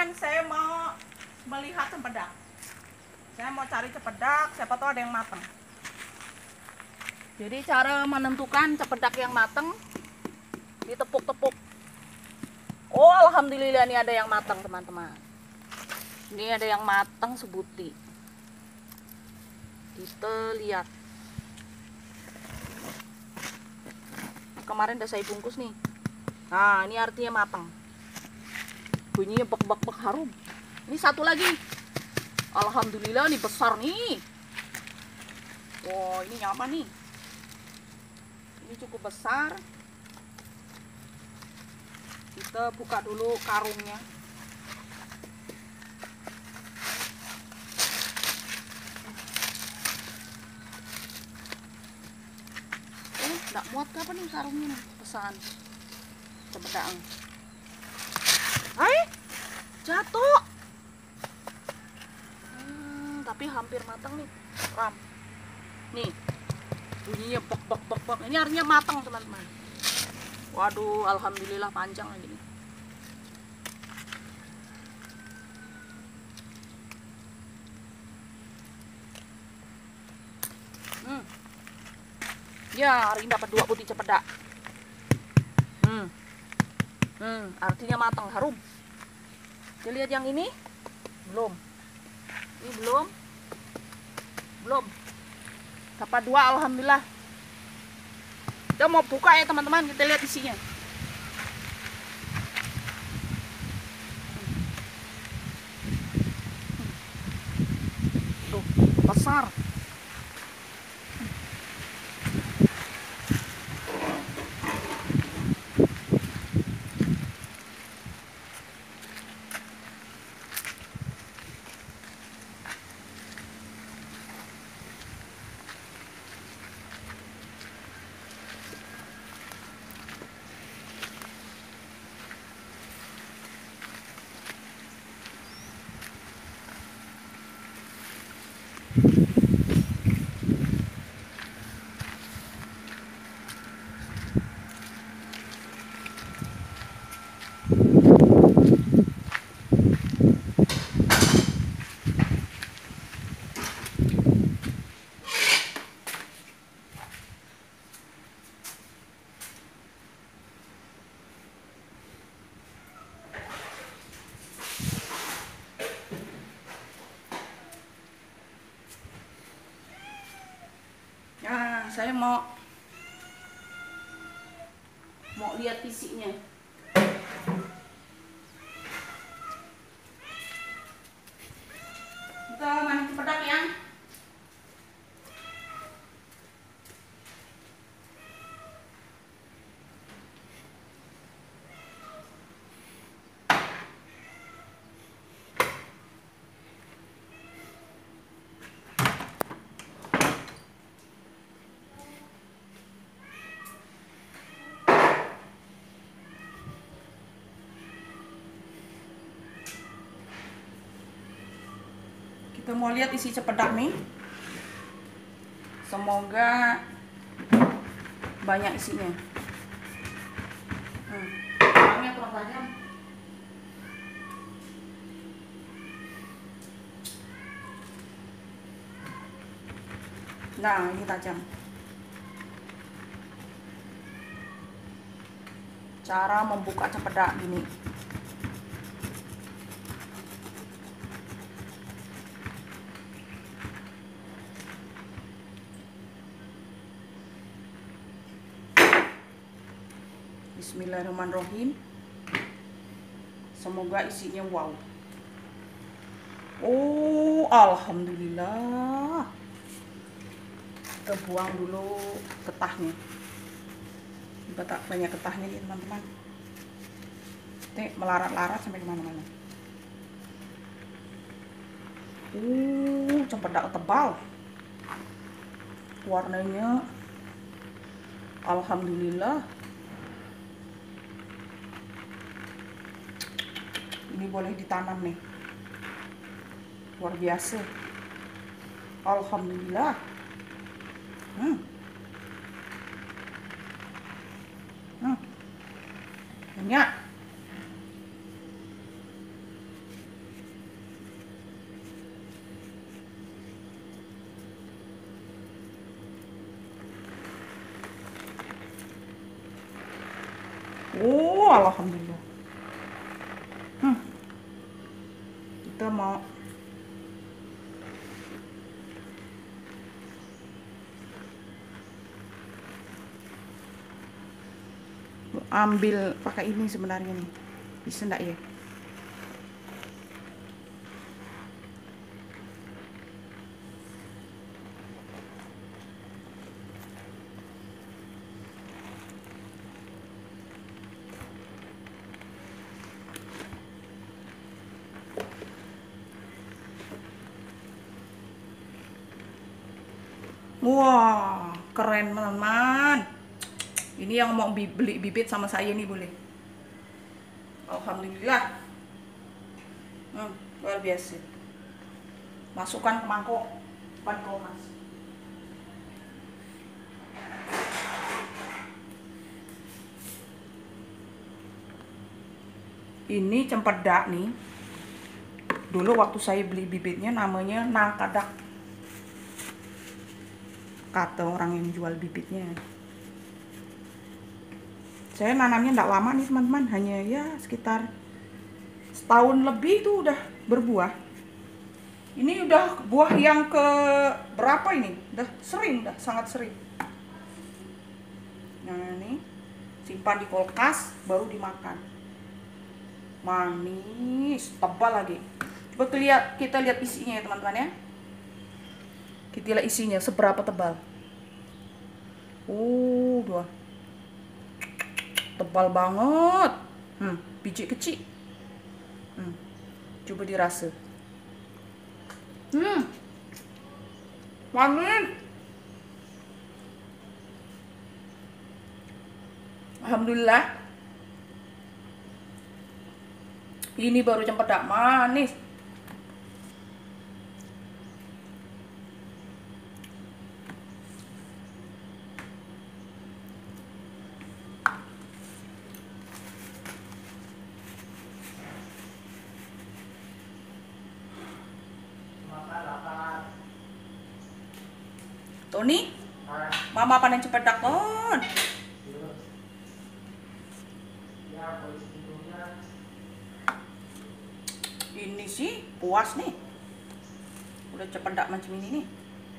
Saya mau melihat cempedak. Saya mau cari cempedak, siapa tahu ada yang matang. Jadi cara menentukan cempedak yang matang, ditepuk-tepuk. Oh, alhamdulillah ini ada yang matang, teman-teman. Ini ada yang matang sebuti. Kita lihat. Kemarin udah saya bungkus nih. Nah, ini artinya matang. Bunyinya bek-bek-bek harum. Ini satu lagi. Alhamdulillah ini besar nih. Wow, ini nyaman nih. Ini cukup besar. Kita buka dulu karungnya. Nggak muat apa nih karungnya nih, pesan cempedak. Hai, jatuh. Tapi hampir matang nih, ram. Nih, bunyinya bek bek bek bek. Ini artinya matang, teman-teman. Waduh, alhamdulillah panjang lagi nih. Ya, hari ini dapat 2 butir cempedak. Artinya matang, harum. Kita lihat yang ini, belum. Ini belum. Dapat 2, alhamdulillah. Kita mau buka ya teman-teman, kita lihat isinya. Tuh, besar. Nah, saya mau lihat isinya. Kita main cempedak ya. Kita mau lihat isi cempedak nih. Semoga banyak isinya. Orangnya kurang tajam. Nah, ini tajam. Cara membuka cempedak gini. Bismillahirrahmanirrahim. Semoga isinya wow. Oh, alhamdulillah. Kita buang dulu getahnya. Banyak getahnya nih teman-teman. Ini melarat-larat sampai kemana-mana. Cempedak tebal. Warnanya alhamdulillah. Ini boleh ditanam nih. Luar biasa. Alhamdulillah. Banyak. Alhamdulillah. Kita mau ambil pakai ini sebenarnya nih. Bisa enggak ya? Wah, keren teman-teman. Ini yang mau beli bibit sama saya nih boleh. Alhamdulillah. Luar biasa. Masukkan ke mangkok mas. Ini cempedak nih. Dulu waktu saya beli bibitnya namanya nangkadak. Kata orang yang jual bibitnya. Saya nanamnya enggak lama nih teman-teman, hanya ya sekitar setahun lebih itu udah berbuah. Ini udah buah yang ke berapa ini? Udah sering, udah sangat sering. Nah ini simpan di kulkas baru dimakan. Manis, tebal lagi. Coba kita lihat isinya ya teman-teman ya. Kita lihat isinya seberapa tebal. Dua. Tebal banget. Biji kecil. Coba dirasa. Manis. Alhamdulillah. Ini baru cempedak manis. Tony, mama panen cempedak kon. Ini sih puas nih. Udah cempedak macam ini nih.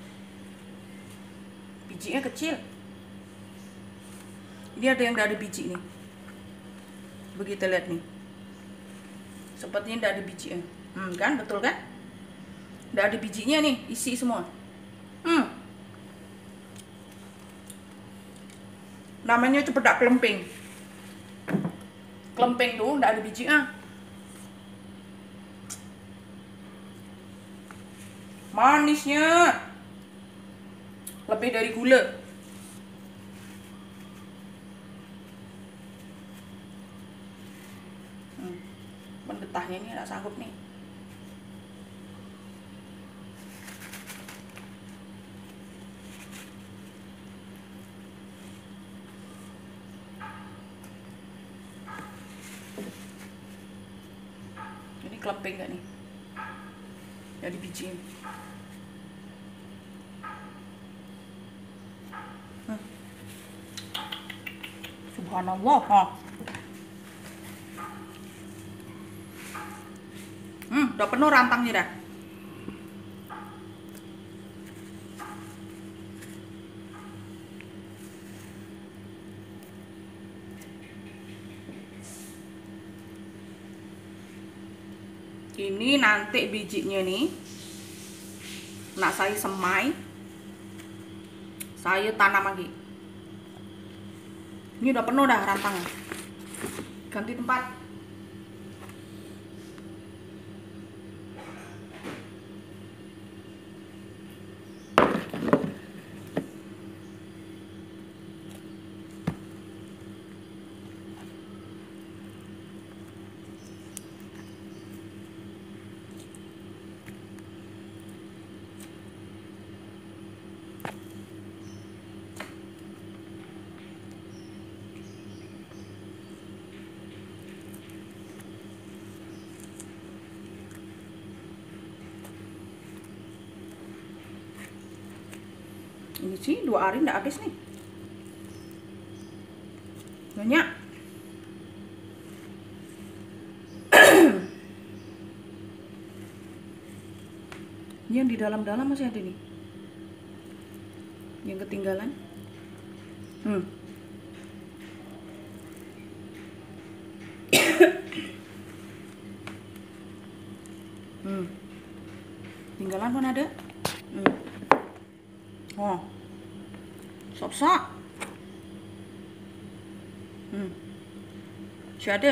Bijinya kecil. Ini ada yang enggak ada biji nih. Begitu lihat nih. Sepertinya enggak ada bijinya. Kan betul kan? Enggak ada bijinya nih, isi semua. Namanya cempedak kelemping. Kelemping tuh enggak ada bijinya. Manisnya lebih dari gula. Mendetahnya ini enggak sanggup nih. Ini kelemping gak nih? Jadi biji. Subhanallah. Udah penuh rantangnya dah. Ini nanti bijinya nih nak saya semai, saya tanam lagi. Ini udah penuh dah rantangnya. Ganti tempat. Ini sih 2 hari nggak habis nih. Banyak. Yang di dalam-dalam masih ada nih. Yang ketinggalan. Tinggalan pun ada. Oh. Sok-sok. Masih ada.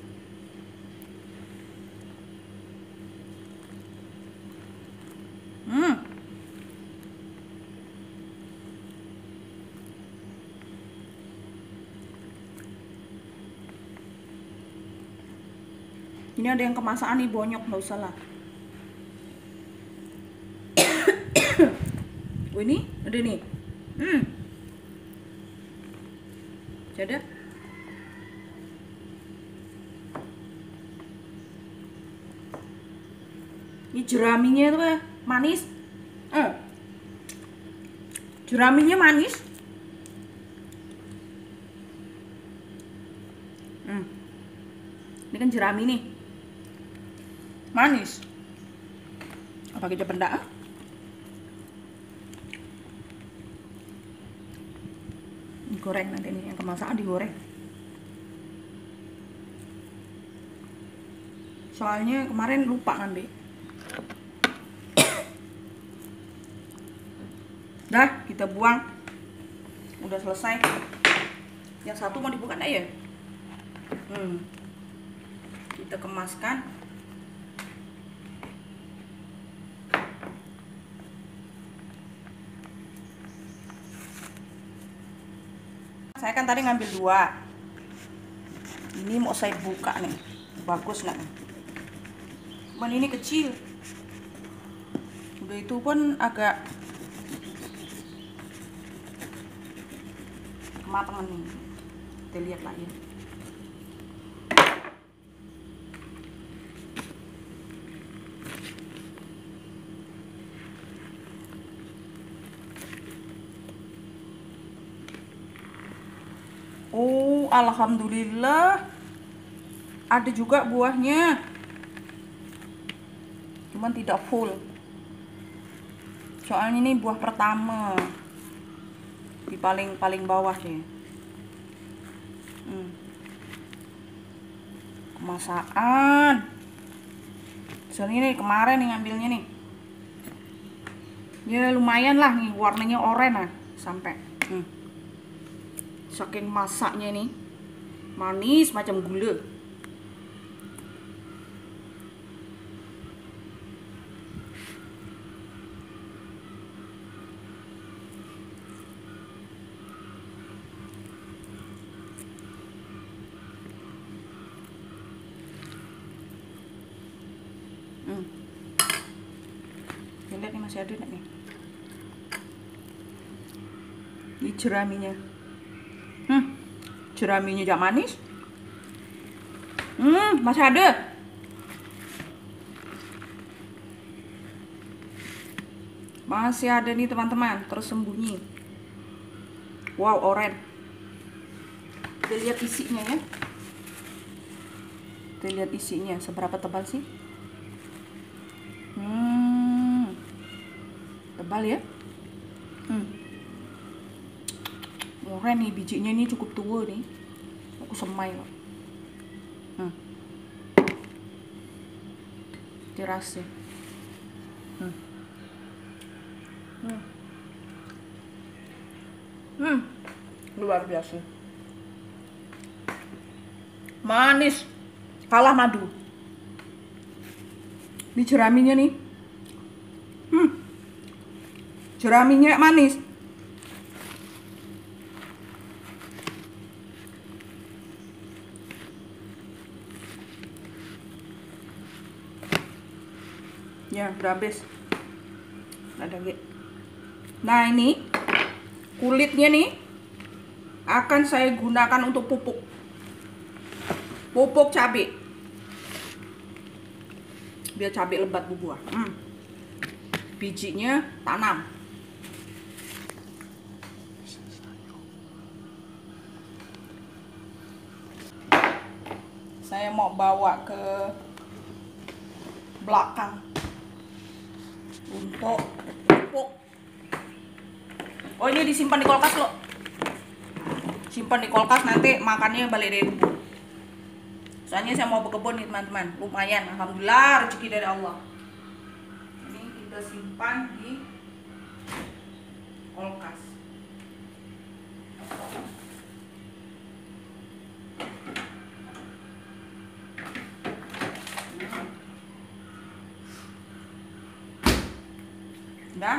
Ini ada yang kemasan nih, bonyok, nggak usah lah. Oh, ini ada nih. Ada. Ini jeraminya tuh ya, manis. Jeraminya manis. Ini kan jerami nih. Manis. Apa kita pendak? Digoreng nanti nih, yang kemasan digoreng. Soalnya kemarin lupa ngambil. Dah, kita buang. Udah selesai. Yang satu mau dibuka enggak ya? Kita kemaskan. Saya kan tadi ngambil 2. Ini mau saya buka nih. Bagus nggak? Cuman ini kecil. Udah itu pun agak kematangan nih. Kita lihat lagi. Oh, alhamdulillah. Ada juga buahnya. Cuman tidak full. Soalnya ini buah pertama. Di paling bawah sih. Kemasan. Soalnya ini kemarin nih ngambilnya nih. Ya lumayan lah nih, warnanya oranye sampai. Saking masaknya nih, manis macam gula. Lihat nih, masih ada nih. Ini jeraminya. Jeraminya jak manis. Masih ada. Masih ada nih teman-teman, tersembunyi. Wow, oren. Kita lihat isinya ya. Kita lihat isinya, seberapa tebal sih? Tebal ya. Oren nih, bijinya ini cukup tua nih. Aku semai loh. Dirasa. Luar biasa. Manis. Kalah madu. Ini jeraminya nih. Jeraminya manis. Ya, udah habis. Ada lagi. Nah, ini kulitnya nih akan saya gunakan untuk pupuk. Pupuk cabai. Biar cabai lebat berbuah. Bijinya tanam. Saya mau bawa ke belakang. untuk pupuk. Oh, ini disimpan di kulkas loh. Simpan di kulkas, nanti makannya balik dari kebun. Soalnya saya mau berkebun nih teman-teman. Lumayan, alhamdulillah rezeki dari Allah. Ini kita simpan di kulkas. Udah.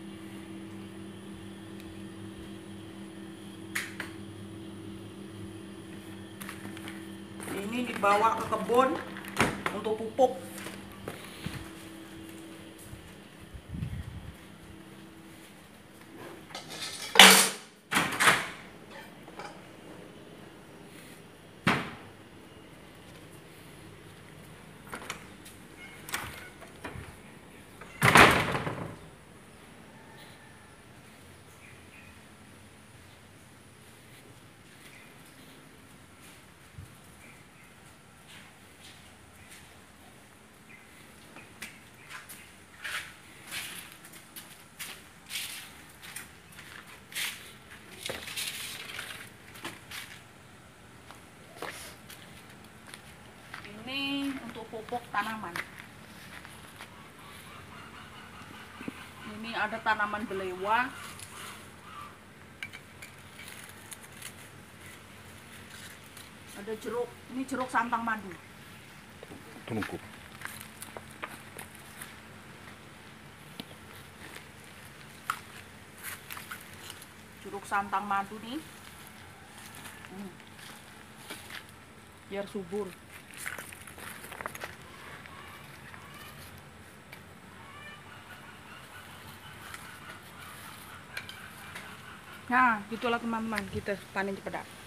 Ini dibawa ke kebun untuk pupuk. Ini untuk pupuk tanaman. Ini ada tanaman belewa. Ada jeruk. Ini jeruk santang madu. Tunggu. Jeruk santang madu nih. Biar subur. Nah, gitulah teman-teman, kita panen cempedak.